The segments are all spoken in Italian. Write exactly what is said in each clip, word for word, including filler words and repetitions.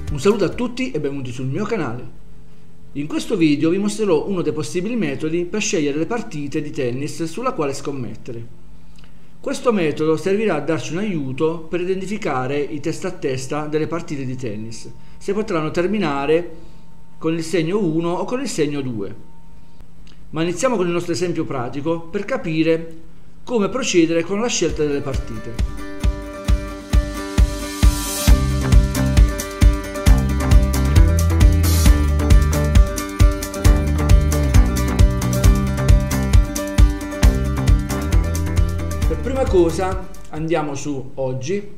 Un saluto a tutti e benvenuti sul mio canale. In questo video vi mostrerò uno dei possibili metodi per scegliere le partite di tennis sulla quale scommettere. Questo metodo servirà a darci un aiuto per identificare i testa a testa delle partite di tennis, se potranno terminare con il segno uno o con il segno due. Ma iniziamo con il nostro esempio pratico per capire come procedere con la scelta delle partite. Prima cosa andiamo su oggi,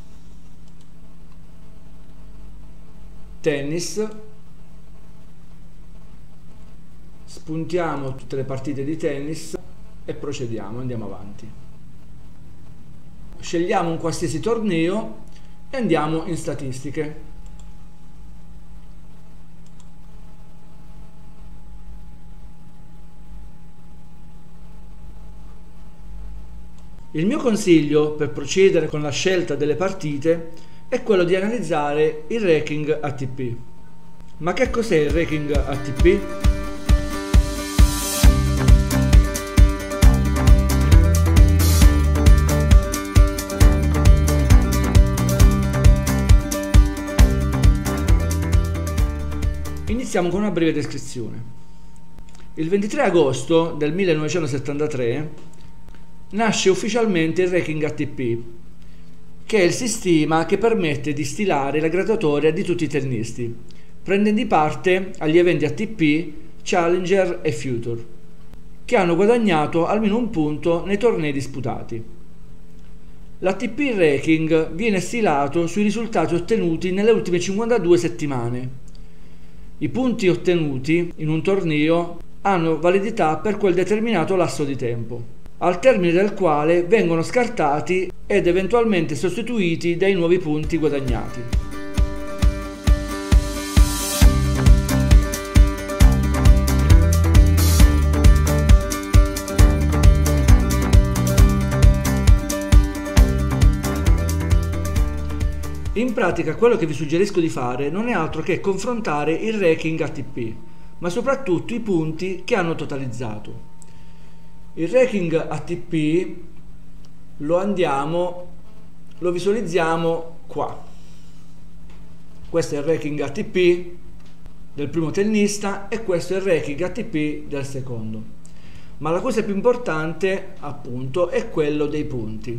tennis, spuntiamo tutte le partite di tennis e procediamo, andiamo avanti. Scegliamo un qualsiasi torneo e andiamo in statistiche. Il mio consiglio per procedere con la scelta delle partite è quello di analizzare il ranking A T P. Ma che cos'è il ranking A T P? Iniziamo con una breve descrizione. Il ventitré agosto del millenovecentosettantatré nasce ufficialmente il ranking A T P, che è il sistema che permette di stilare la graduatoria di tutti i tennisti, prendendo parte agli eventi A T P, Challenger e Future, che hanno guadagnato almeno un punto nei tornei disputati. L'A T P ranking viene stilato sui risultati ottenuti nelle ultime cinquantadue settimane. I punti ottenuti in un torneo hanno validità per quel determinato lasso di tempo, al termine del quale vengono scartati ed eventualmente sostituiti dai nuovi punti guadagnati. In pratica quello che vi suggerisco di fare non è altro che confrontare il ranking A T P, ma soprattutto i punti che hanno totalizzato. Il ranking A T P lo andiamo, lo visualizziamo qua. Questo è il ranking A T P del primo tennista e questo è il ranking A T P del secondo. Ma la cosa più importante, appunto, è quello dei punti.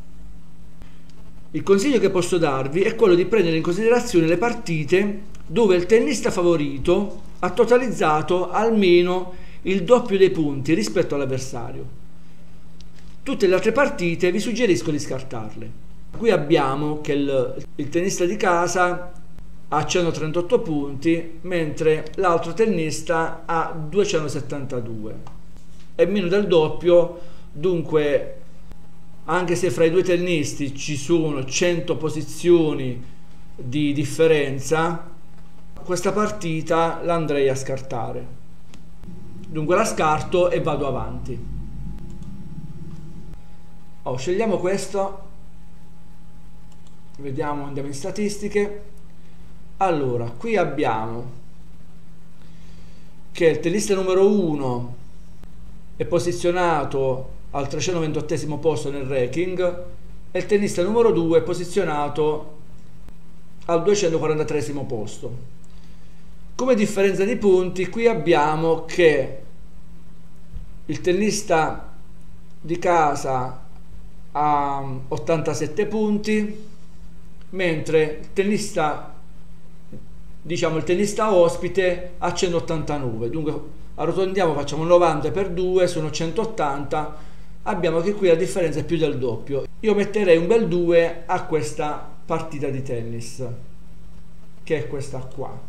Il consiglio che posso darvi è quello di prendere in considerazione le partite dove il tennista favorito ha totalizzato almeno il doppio dei punti rispetto all'avversario. Tutte le altre partite vi suggerisco di scartarle. Qui abbiamo che il, il tennista di casa ha centotrentotto punti, mentre l'altro tennista ha duecentosettantadue. È meno del doppio, dunque anche se fra i due tennisti ci sono cento posizioni di differenza, questa partita la andrei a scartare. Dunque la scarto e vado avanti. Oh, scegliamo questo, vediamo, andiamo in statistiche. Allora, qui abbiamo che il tennista numero uno è posizionato al trecentoventottesimo posto nel ranking e il tennista numero due è posizionato al duecentoquarantatreesimo posto. Come differenza di punti, qui abbiamo che il tennista di casa ha ottantasette punti, mentre il tennista, diciamo il tennista ospite, ha centottantanove. Dunque arrotondiamo, facciamo novanta per due, sono centottanta. Abbiamo che qui la differenza è più del doppio. Io metterei un bel due a questa partita di tennis, che è questa qua,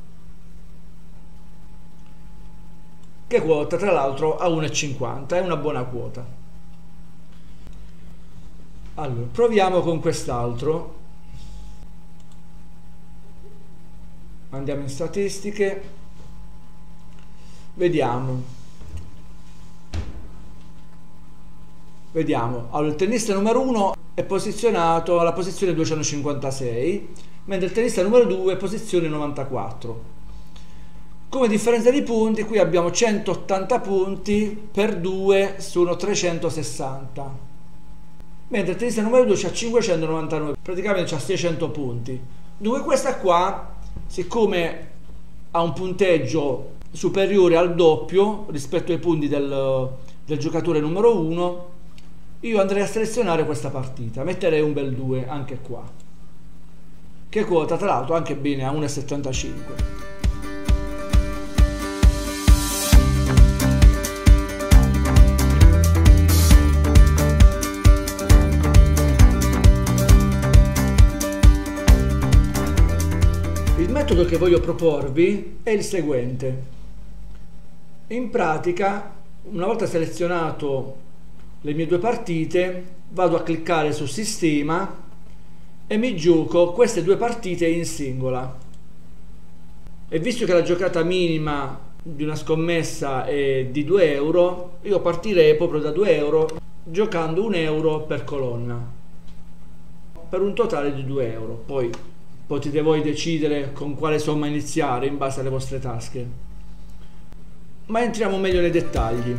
che quota tra l'altro a uno e cinquanta, è una buona quota. Allora, proviamo con quest'altro. Andiamo in statistiche, vediamo. Vediamo, allora il tennista numero uno è posizionato alla posizione duecentocinquantasei, mentre il tennista numero due posizione novantaquattro. Come differenza di punti qui abbiamo centottanta punti, per due sono trecentosessanta, mentre il tennista numero due ha cinquecentonovantanove, praticamente ha seicento punti. Dunque questa qua, siccome ha un punteggio superiore al doppio rispetto ai punti del, del giocatore numero uno, io andrei a selezionare questa partita, metterei un bel due anche qua, che quota tra l'altro anche bene a uno virgola settantacinque. Il metodo che voglio proporvi è il seguente. In pratica, una volta selezionato le mie due partite, vado a cliccare su sistema e mi gioco queste due partite in singola. E visto che la giocata minima di una scommessa è di due euro, io partirei proprio da due euro giocando un euro per colonna, per un totale di due euro. Poi potete voi decidere con quale somma iniziare in base alle vostre tasche. Ma entriamo meglio nei dettagli.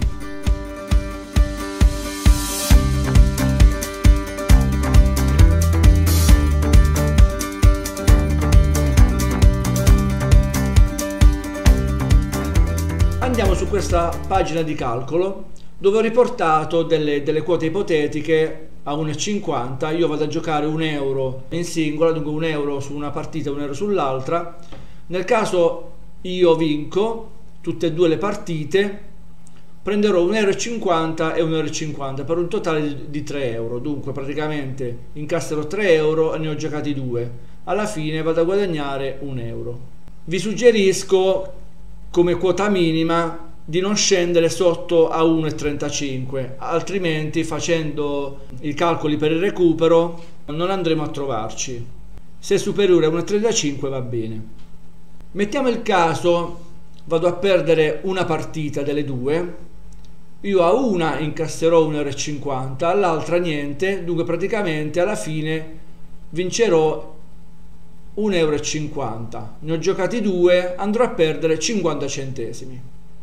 Andiamo su questa pagina di calcolo dove ho riportato delle, delle quote ipotetiche a uno virgola cinquanta. Io vado a giocare un euro in singola, dunque un euro su una partita e un euro sull'altra. Nel caso io vinco tutte e due le partite, prenderò un euro e cinquanta e un euro e cinquanta per un totale di, di tre euro. Dunque praticamente incasserò tre euro e ne ho giocati due. Alla fine vado a guadagnare un euro. Vi suggerisco come quota minima di non scendere sotto a uno virgola trentacinque, altrimenti facendo i calcoli per il recupero non andremo a trovarci. Se è superiore a uno virgola trentacinque va bene. Mettiamo il caso vado a perdere una partita delle due, io a una incasserò un euro e cinquanta, all'altra niente, dunque praticamente alla fine vincerò un euro e cinquanta. Ne ho giocati due, andrò a perdere cinquanta centesimi.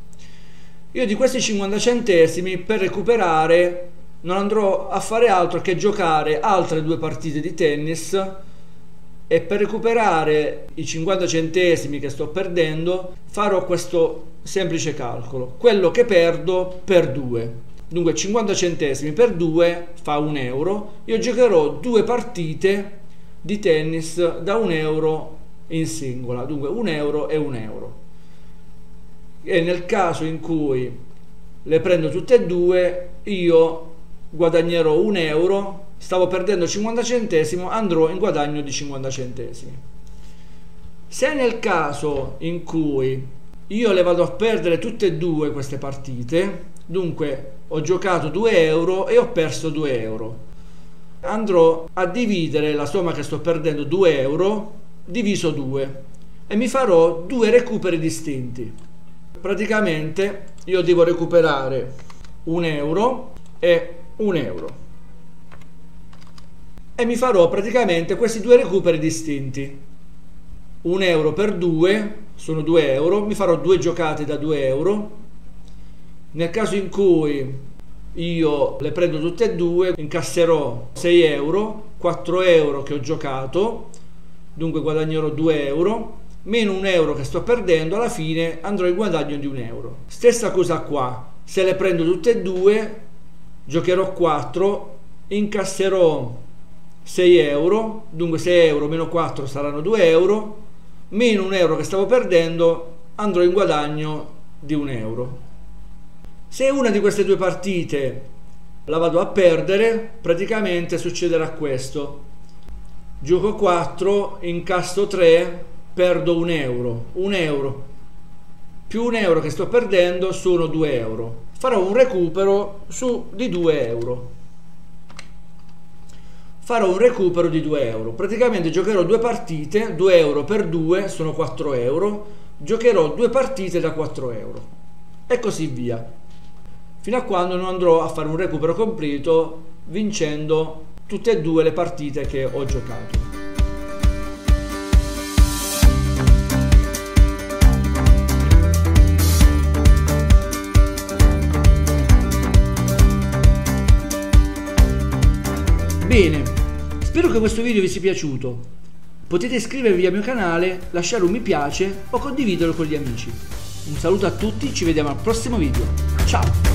Io di questi cinquanta centesimi per recuperare non andrò a fare altro che giocare altre due partite di tennis, e per recuperare i cinquanta centesimi che sto perdendo farò questo semplice calcolo: quello che perdo per due. Dunque cinquanta centesimi per due fa un euro. Io giocherò due partite di tennis da un euro in singola, dunque un euro e un euro. E nel caso in cui le prendo tutte e due, io guadagnerò un euro. Stavo perdendo cinquanta centesimi, andrò in guadagno di cinquanta centesimi. Se nel caso in cui io le vado a perdere tutte e due queste partite, dunque ho giocato due euro e ho perso due euro, andrò a dividere la somma che sto perdendo, due euro diviso due, e mi farò due recuperi distinti. Praticamente io devo recuperare un euro e un euro, e mi farò praticamente questi due recuperi distinti. Un euro per due sono due euro, mi farò due giocate da due euro. Nel caso in cui io le prendo tutte e due, incasserò sei euro, quattro euro che ho giocato, dunque guadagnerò due euro, meno un euro che sto perdendo, alla fine andrò in guadagno di un euro. Stessa cosa qua, se le prendo tutte e due, giocherò quattro, incasserò sei euro, dunque sei euro meno quattro saranno due euro, meno un euro che stavo perdendo, andrò in guadagno di un euro. Se una di queste due partite la vado a perdere, praticamente succederà questo: gioco quattro, incasso tre, perdo un euro, un euro più un euro che sto perdendo sono due euro, farò un recupero su di due euro. Farò un recupero di due euro, praticamente giocherò due partite, due euro per due sono quattro euro, giocherò due partite da quattro euro e così via, fino a quando non andrò a fare un recupero completo vincendo tutte e due le partite che ho giocato. Bene, spero che questo video vi sia piaciuto. Potete iscrivervi al mio canale, lasciare un mi piace o condividerlo con gli amici. Un saluto a tutti, ci vediamo al prossimo video. Ciao!